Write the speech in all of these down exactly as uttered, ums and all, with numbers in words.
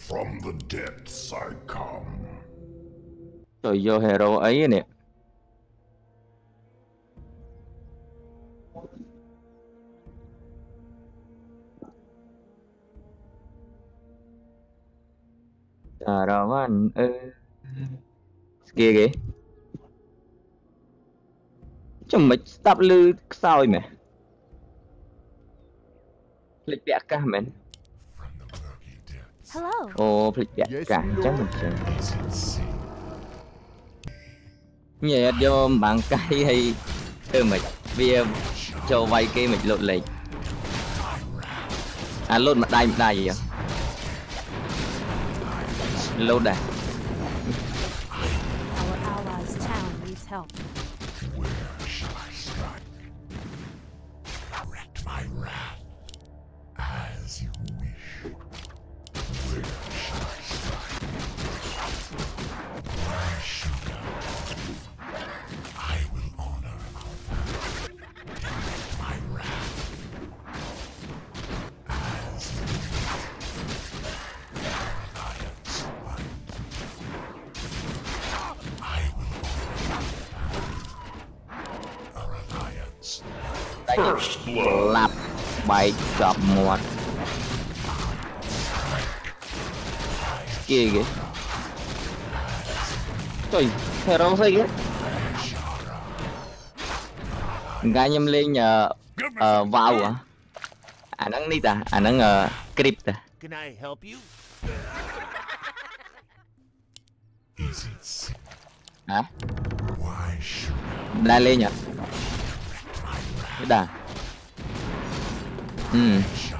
From the depths I come. Rồi vô hero ấy nè. À rồi anh ơi. Kia kìa. Chứ mày stop lư sao vậy mẹ? Lịch bẹt cả mẹ. Hello. Ồ, lịch bẹt cả chắc mình chơi. Nhẹ vô bạn cây hay từ mày bia cho vay kia mày lột lịch. À lột mặt đai mặt đai gì vậy? Lột đây. Our allies' town needs help. Where shall I strike? Direct my wrath as you wish. Where shall I strike? My sugar. I will honor our pact. Direct my wrath as you wish. Alliance fight. I will honor our alliance. First blood. Lạp bảy chọc một. Kia kìa. Trời, hero sao kìa? Gái nhâm lên nhờ ờ vào à? À nắng đi ta, à nắng ờ crypt à. Can I help you? Is it sick? Hả? Why should Đa lên nhờ? Cái đà. Ừ.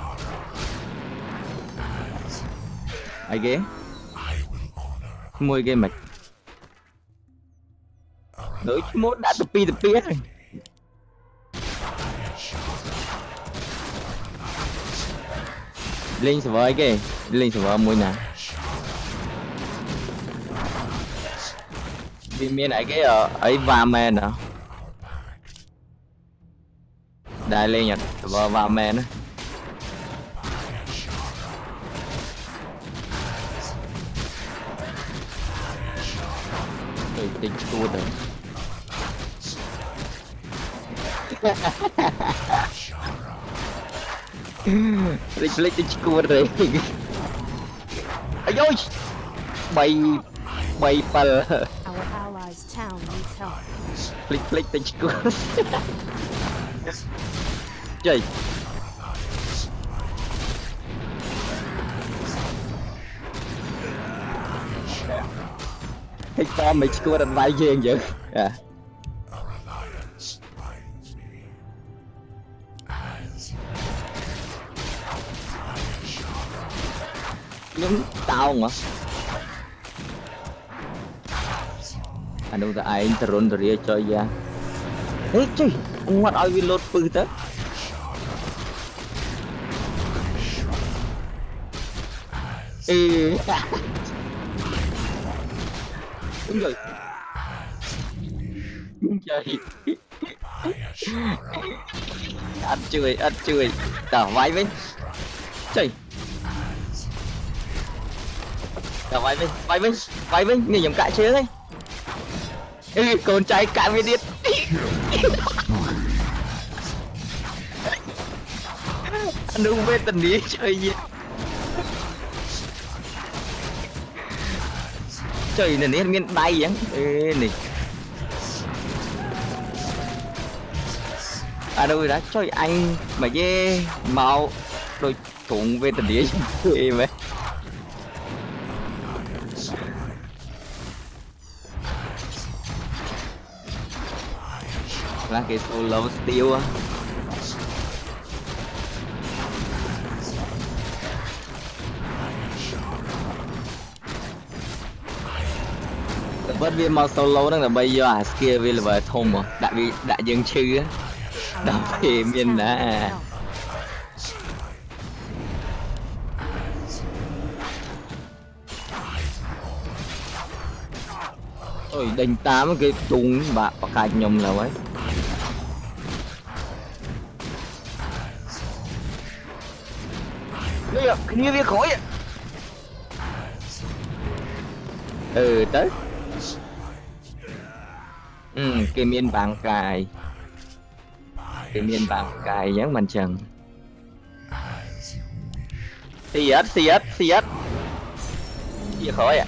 Ai ghé? I will honor Môi game mạch. Đối chứ mốt đã tập pi tập pi hết rồi. Lên server ấy kìa. Lên server môi nè. Vì miền ấy cái ở ấy Vamen à. Đây lên nhật server Vamen á. Tôi tính chua rồi. Lịch lịch tính chua rồi. Ây ơi. Bay bay pal. Our allies' town needs help. Flick flick tính chua. Trời. Cái con mày chua đàn vai ghê vậy. À. our alliance binds me as Giống tao hả? Anh đâu ta ai trốn rồi cho ra. Ê chứ, ông ngoặt ai bị lột pư tới. Ê. Đúng rồi. Trời. Anh chơi, anh chơi. Tao vai với. Trời. Tao vai với, vai với, vai với, người giống cãi chơi đấy. Ê, con trai cãi với điên. Anh đúng với tình ý chơi gì. Trời này nên miền bay vậy. Ê này. À đâu rồi đó, trời anh mà dê màu đôi thủng về tình ý chơi vậy. Là cái solo steel á. Vẫn viên mau solo đó là bây giờ à kia vì là vợ thùng mà đại vì đại dương chư á đào thì miền đã ôi đánh tám cái tung bạc bạc cạch nhầm là mấy cái gì cái gì khói ừ tới ừ cái miên bảng cài cái miên bảng cài giống mình chẳng xì ớt xì ớt xì ớt chia khỏi ạ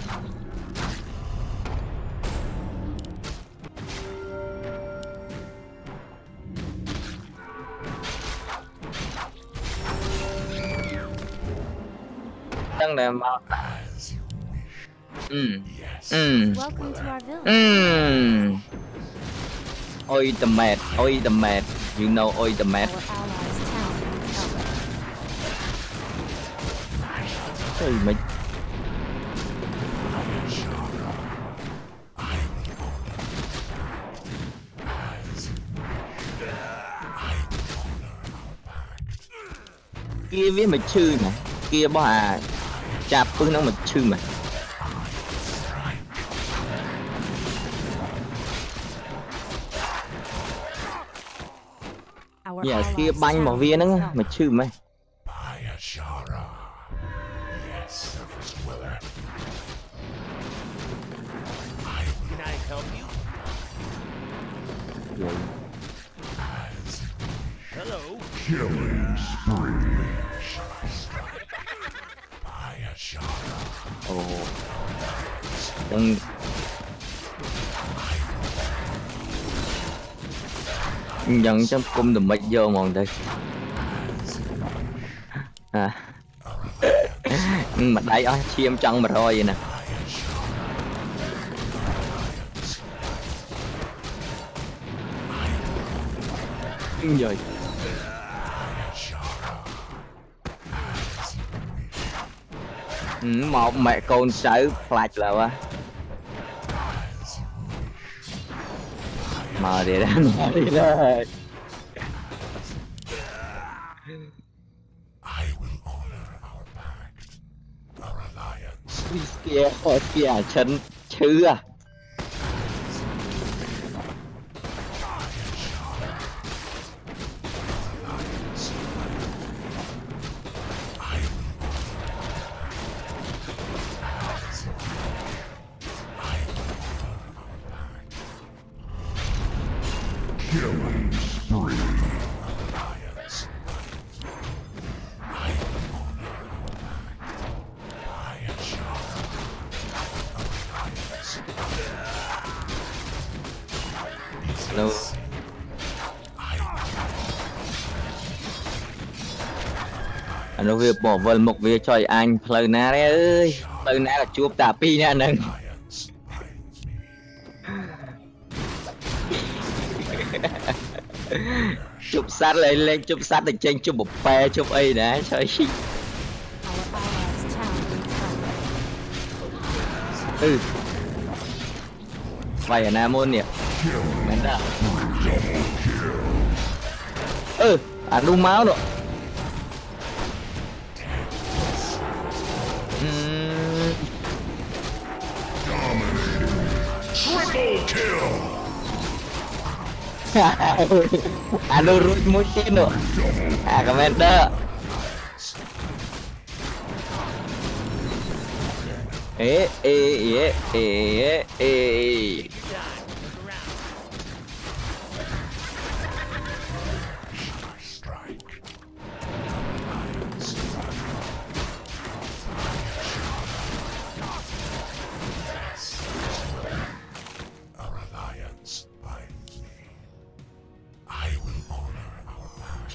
đang là mau ừ ừ Welcome to our village. ừ ôi the mad ôi the mad you know ôi the mad Our allies' town needs help. ôi mày kia với mày chư nè kia bỏ à chạp phương nó mày chư mà Our nhà allies' kia banh một town viên needs đó help. mày chư mày Bayashara. Yes, surface dweller. I will Can I help you? rồi Hello. killing spree. Shall I strike? Bayashara. ồ đang nhận trong cung đùm mạch vô mòn đây à mà đáy ó chiêm chân mà thôi vậy nè rồi ừ, một mẹ con sở flạch là quá mở đi ra mở đi ra I will honor our pact, our alliance. kia thôi kia chân chứ à Killing spree. Alliance. đâu anh nói việc bỏ vần một việc cho anh lời ná đấy ơi lời ná là chuột tà pi nha anh chụp sát lên lên chụp sát thì trên chụp một phe chụp ấy nè trời Our allies' town needs help. ừ vậy ở Nam môn nhỉ mến đã ừ à đu máu rồi uhm. Triple kill. à đu rút mũi xin rồi à commander ê ê ê ê ê Strike. Our alliance binds me. I will honor our pact.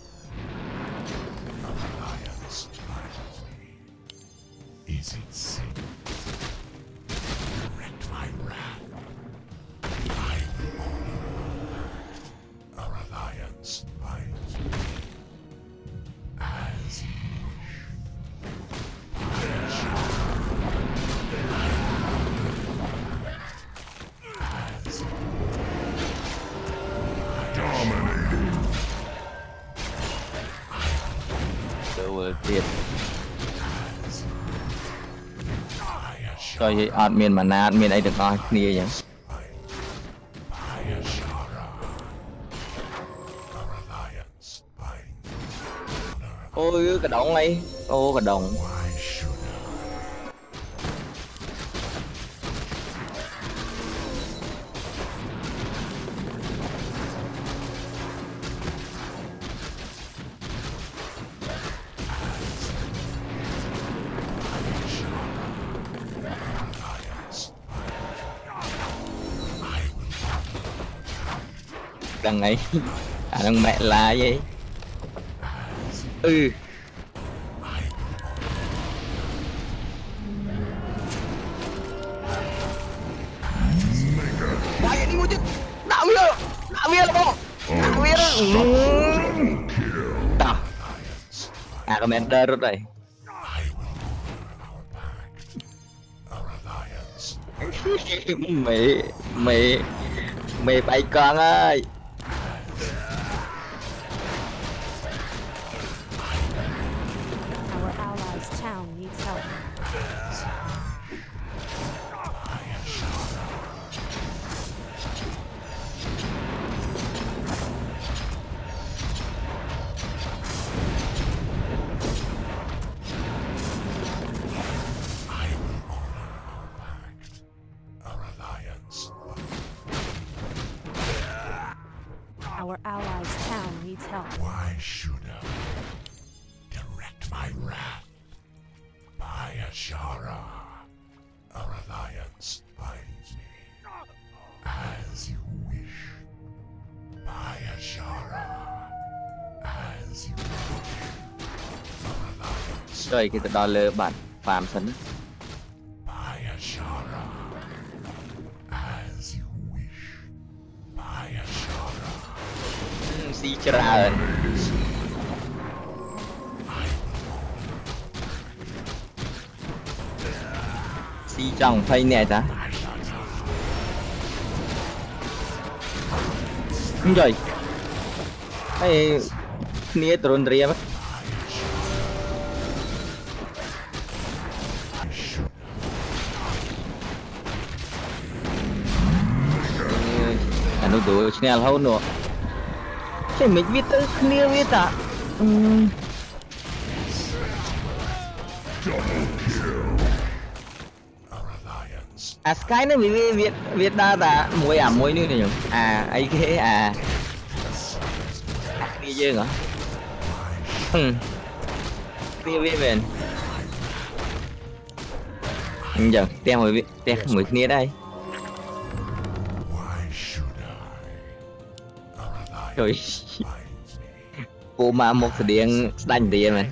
Our alliance binds me. Is it sin? Direct my wrath. I will honor our pact. Our alliance binds me. As you Đưa tiền cho vậy admin mà na admin ấy được nói kia vậy ôi cái động này ô cái động Why should đằng ấy à thằng mẹ lá vậy ừ quay đi một chút đạo viên đạo viên là bộ đạo viên tao à commander rồi đây mày mày mày bay con ơi Our allies' town needs help. Our allies' town needs help. Why should I direct my wrath by Ashara? Our alliance binds me as you wish. By Ashara, as you wish. Our alliance rồi cái đó là bạn phạm sẵn by Ashara, as you wish. By Ashara. siច្រើនsi trong phây nè ta rồi cái nia trốn ria mất anh nó đuổi channel hơn nữa cái mình biết tới nia biết à à Sky nó bị Việt Việt đa ta mùi à mùi nữa này nhỉ à ấy cái à đi chơi hả ừ đi về về giờ tem mùi tem mùi nia đây rồi cô mà một sự điện đánh tiền này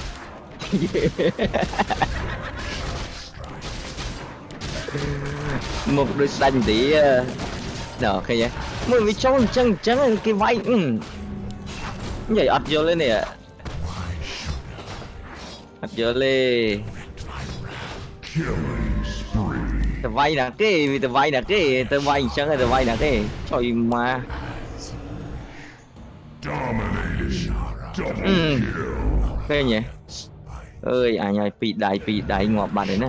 một đôi xanh tí đó cái gì mới bị trông chân chân cái váy ừ vậy ập vô lên nè ập vô lên tờ vay là cái vì tờ vay là cái tờ vay chân hay tờ vay là cái trời mà ừ cái nhỉ ơi à nhai bị đại bị đại ngọt bạn đấy nè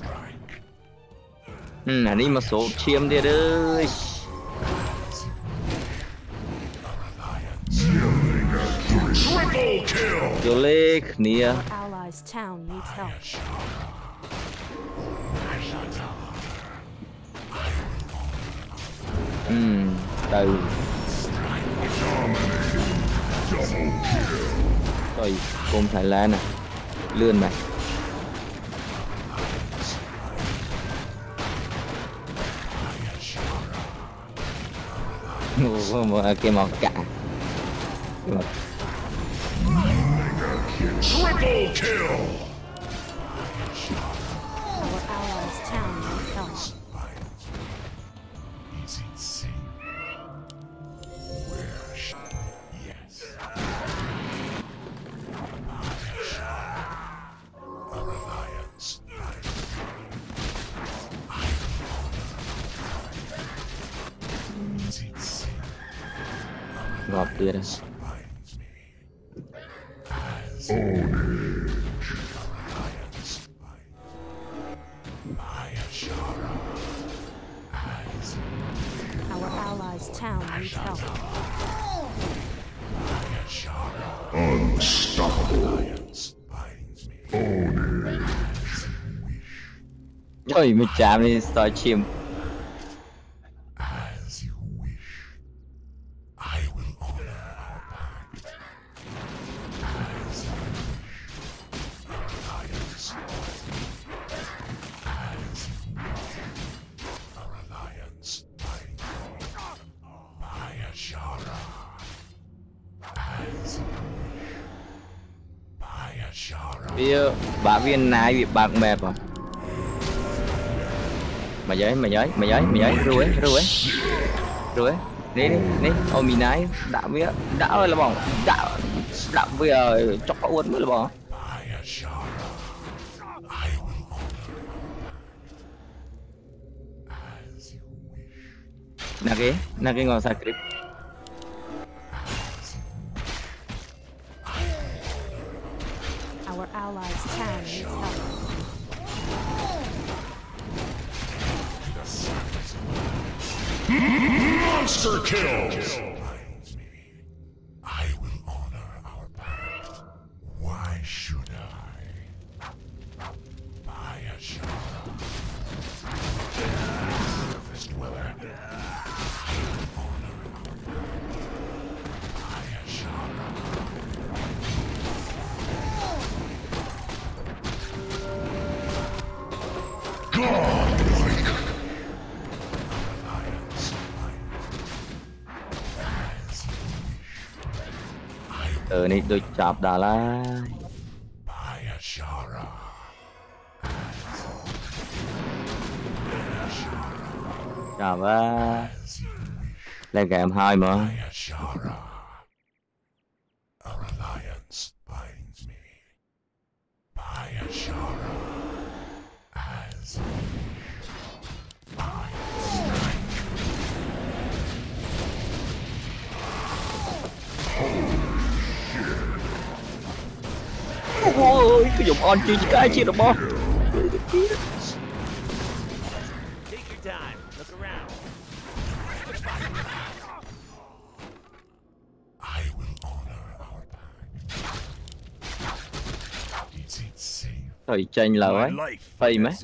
ừ là đi một số chiêm đi đấy vô lê nia Our allies' town needs help. ừ từ rồi cùng Thái Lan nè lươn này mà cái màu cả triple kill. Our allies' town needs help. Is it safe? Where should yes? Our alliance. Is it safe? ngọt kia đây Our allies' town needs help. rồi mình chạm đi soi chim As you wish, I will honor our pact. As you wish, our alliance. As you wish, our alliance. By Ashara. Bia bà viên nai bị bạc mẹp à. Mày giấy mày giấy mày giấy mày giấy rồi rồi rồi đi đi đi ô mì nái đã biết đã ơi là bọn đã đã bây giờ chọc uốn mới là bọn nè cái nè cái ngọn script Our allies' town needs help. Monster kills! I will honor our pact. Why should I? Bayashara. Surface dweller. I will honor our pact. Bayashara. Godlike! từ này tôi chọc đà la chào ba lên game hai mà ôi cái dụng on chi cái chi được không? Thời tranh là ấy, phây mấy?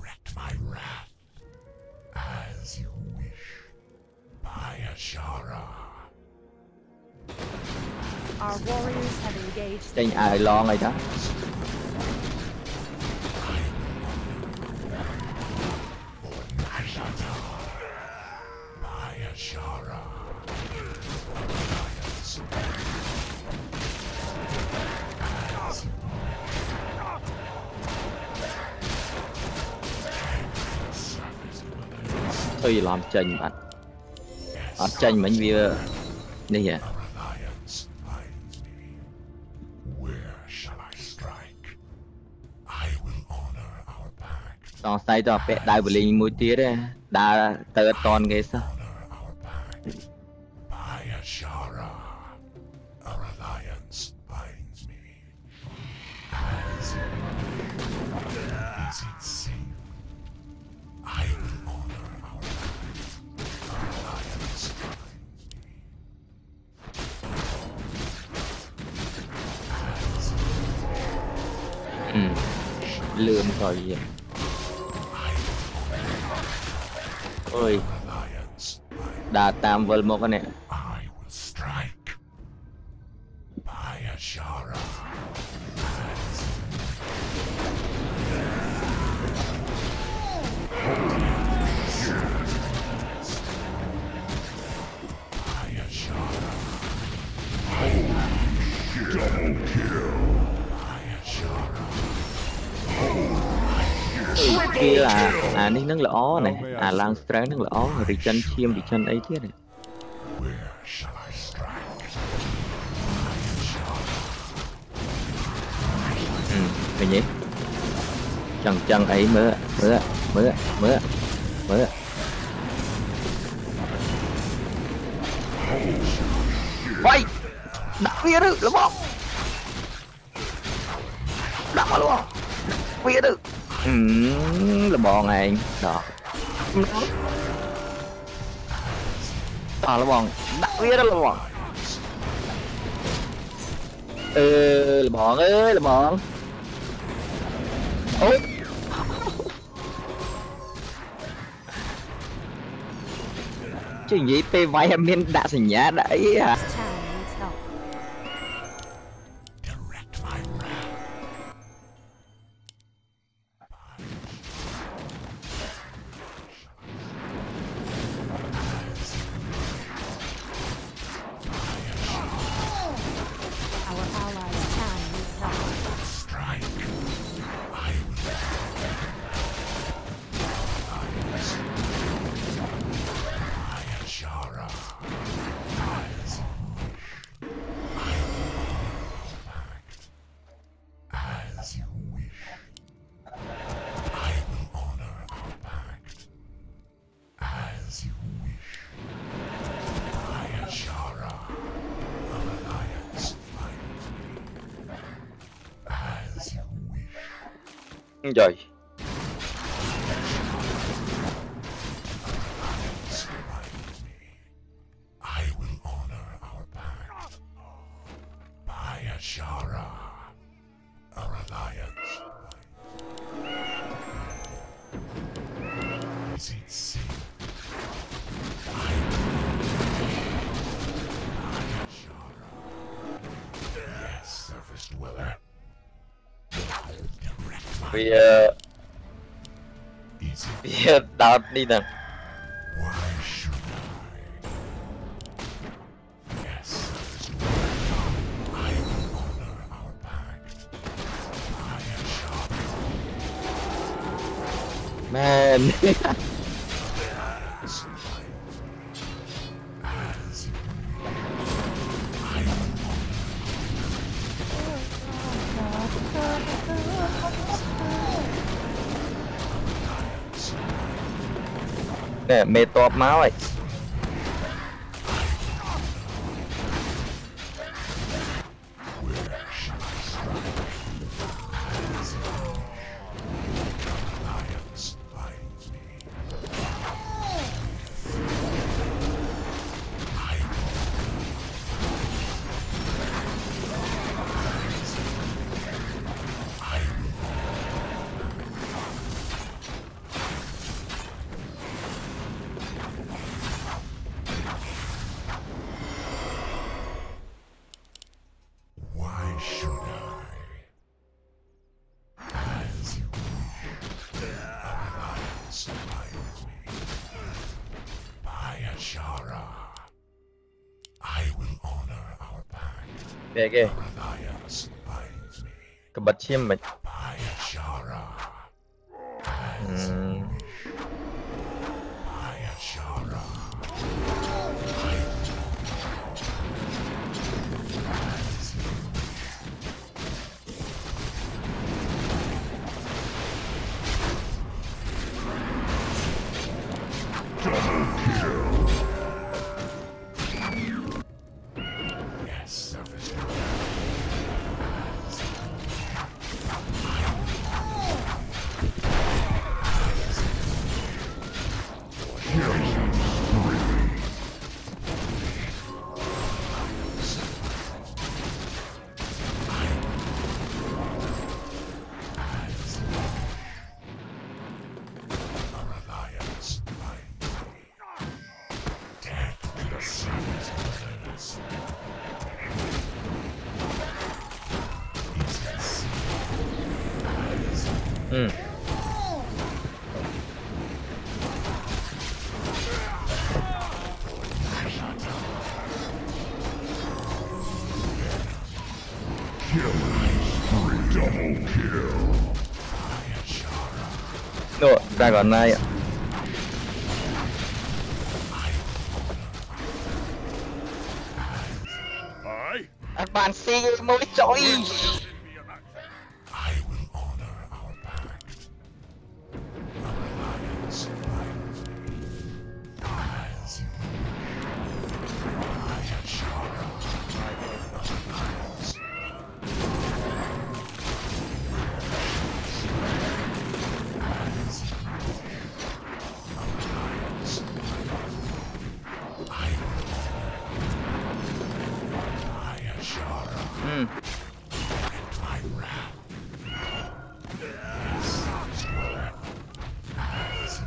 Our warriors have engaged. Tranh ai lo này đó. Thôi làm tranh bạn. Ở tranh mình bia đây hả? Tao say tao pet đai bờ linh mũi tía đấy, đa tơ ton ghê sao? Ừ, lượm rồi gì? Ôi, đà tam vơ một cái này. Kia là à ní nâng lõ này à lang strand nâng lõ rồi chân chiêm thì chân ấy thiết này ừ mình nhỉ chân chân ấy mới mới mới mới mới quay đặt phía được đúng không đặt mà luôn phía được ừ, là bò này đó đó là bò đặt phía đó là bò ừ là bò ơi là bò ôi chứ gì pe vay em nên đã thành nhá đấy à Trời. I will honor our pact. By Ashara, our alliance. Is it safe? I will. By Ashara. Yes, surface dweller. Direct my. Vì uh, Is it? vì uh, đào đi nè. Why should I? Yes, surface dweller. I will honor our pact. I am sharp. Man. As you I will Nè, mê top máu rồi. where shall I strike? As you alliance binds me. I will. I will. Why should I? As you wish. Our alliance binds me. By Ashara. I will honor our pact. Kìa kìa. Our alliance binds me. Cái bật chim mày. By Ashara. As Ừ. you wish. By Ashara. I will as you yes, surface. Our alliance binds me. Death to the sons of others. Is it seen as Ừ. double kill? By Ashara. Rồi, ra còn này ạ. I Advance mới chọi. I will honor our pact. Our alliance binds me. As you I Ashara. Our alliance. As you our alliance. I will honor. I Ashara. Ừ. My wrath. Yes, surface dweller. As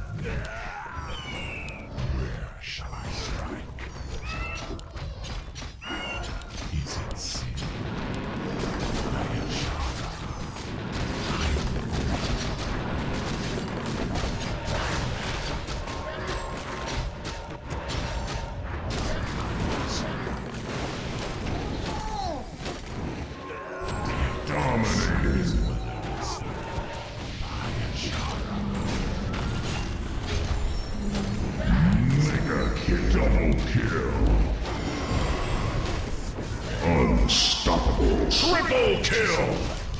where shall I strike? Is it seen? I am Shara. Dominated. I am Shara. Mega kill. Double kill. Unstoppable. Triple kill.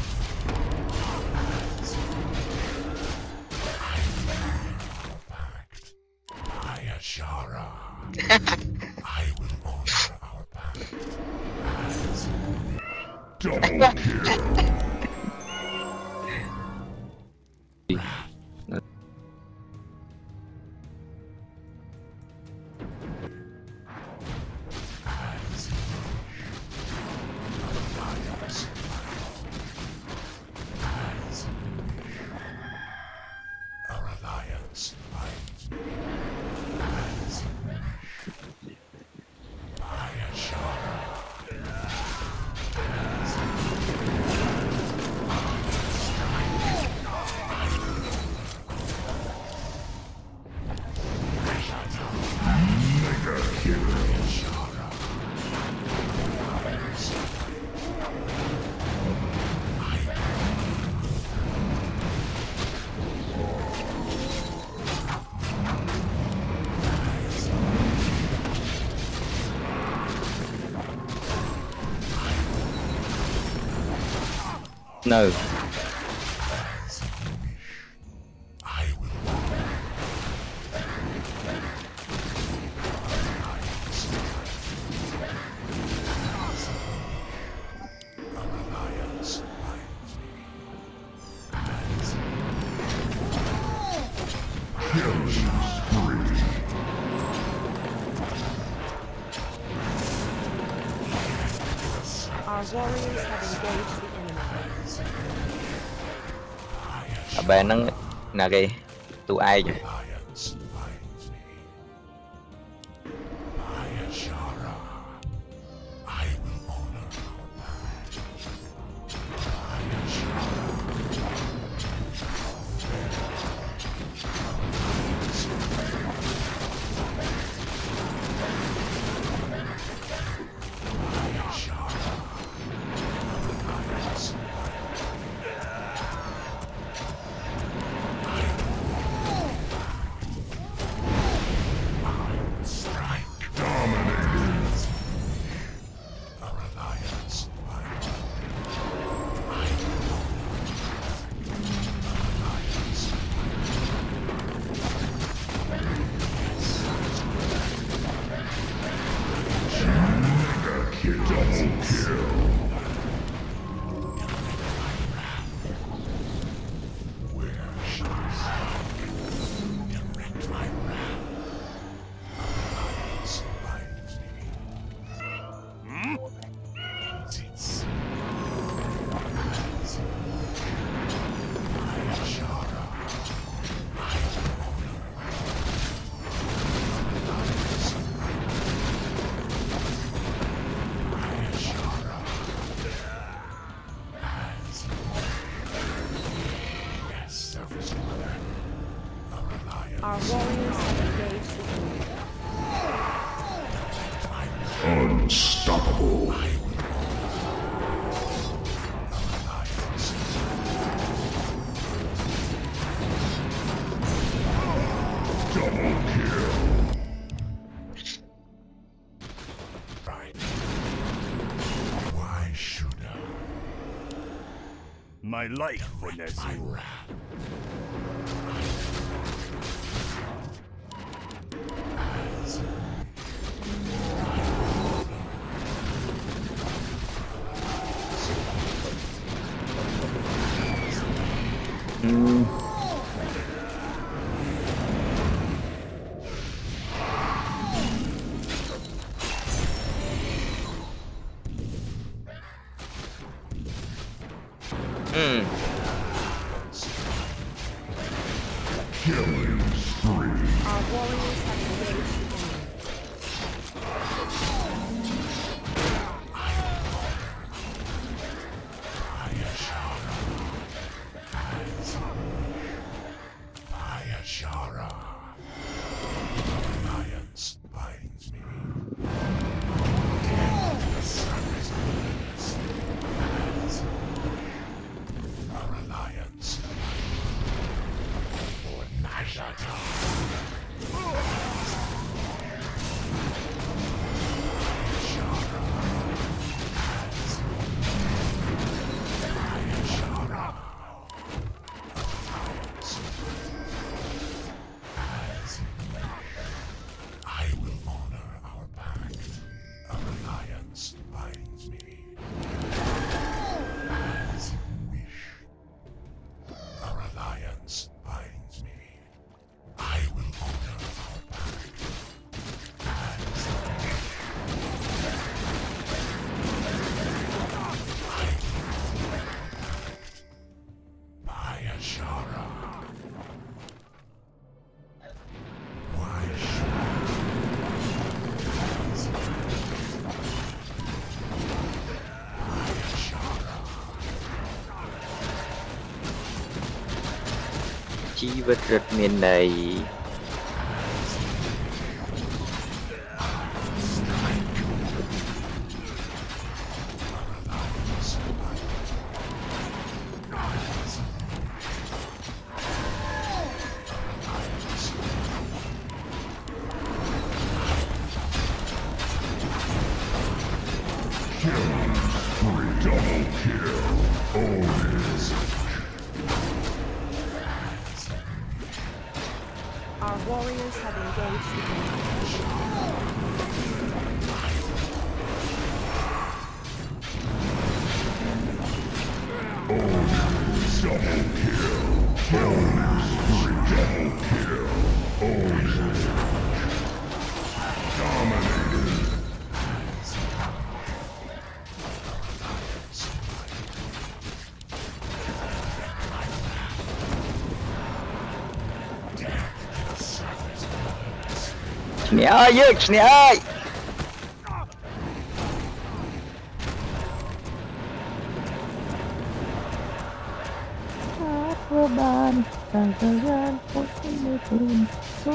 I Ashara. I will honor our pact. As double kill. No. I will our alliance binds me. Our warriors have engaged the enemy. Ở bên nó là cái tụ ai chứ. Alliance binds me. By Ashara, I will honor our pact. By Ashara, by Ashara, alliance strike. Dominated. Our alliance binds me. I will honor our alliance. Double kill. Where shall I start? Direct my wrath. Alliance binds me. It's as by Ashara, I will honor alliance by Ashara. As yes, Surface Mother, our alliance. Our warriors have engaged the enemy. Unstoppable. I will our alliance. Double kill. Right. Why should I? My life for My Nezul. wrath. As Ừm. Ừm. killing spree. Our warriors have engaged the enemy. By Ashara. As by Ashara. Alliance binds me. Death suffers us. As our alliance. For Najata. Ashara. As by Ashara. Alliance. As I will honor our pact. Our alliance binds me. As you wish. Our alliance binds me. I will honor our pact. As I will honor our pact. By Ashara. Why should by Ashara. Chi vật rất miền này. Killing spree. Double kill. Odin. Our warriors have engaged the enemy. Nè ơi dứt nè ơi. Ban tangan putih turun.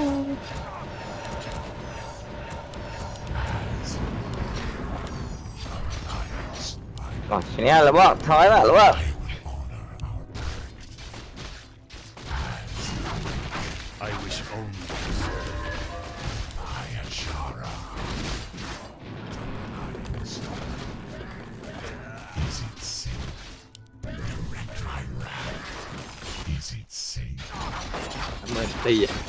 Rồi, sini là bác, thôi là bác. I wish only Ayashara. Is it safe? Direct my wrath. Is it safe? Cảm ơn Ti ạ.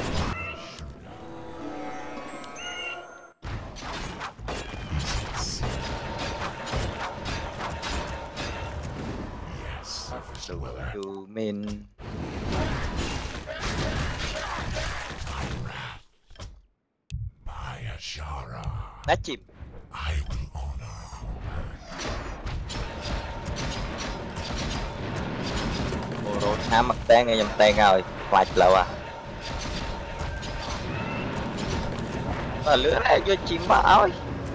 To main Ayashara. đá chìm. I will honor. Ồ rồi há mặt tan ngay dầm tan rồi, quạt lậu à. Mà lửa này vô chìm mà ơi.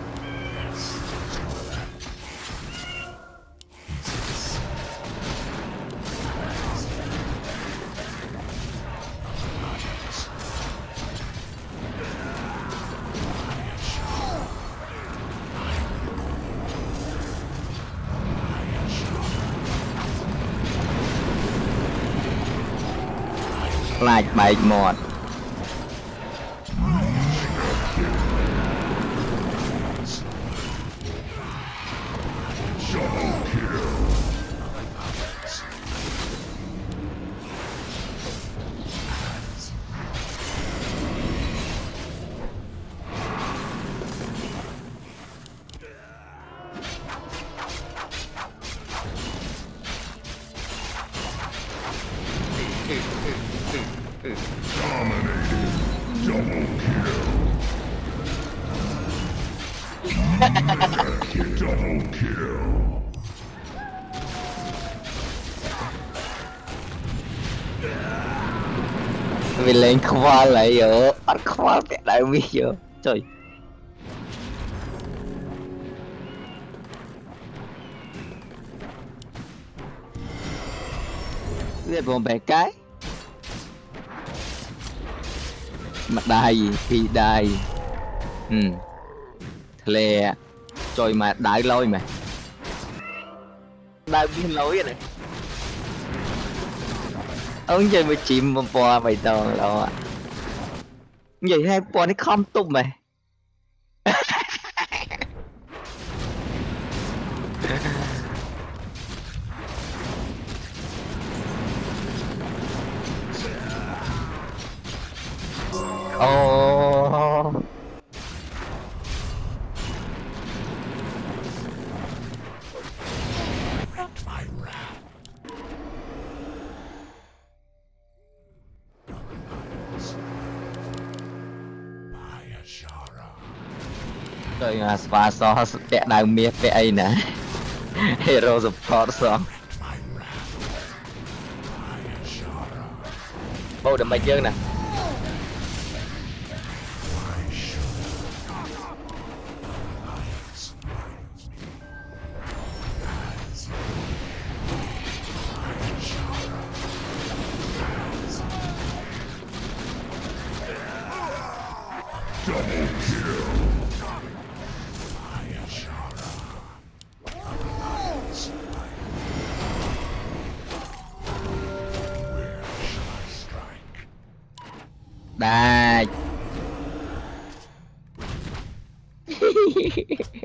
Lại bảy một. Double kill. Vì lên khoa lại ở bắt khoa kẹt đại mi giờ trời. Biết bọn bé cái mặt đai gì thì đai ừ lè trời mà đại lôi mà đại biên lối vậy này ông chơi mà chìm mà bò mày toàn lo vậy hai bò nó không tung mày oh My wrath. Ayashara. trời mà pha so kẹt đào miệt cái ấy nè hero support so My wrath. Ayashara. bầu đầm bạch dương nè Why should Alliance finds me? As Ayashara. Double kill. Ayashara. Alliance finds me. Where shall I strike? đà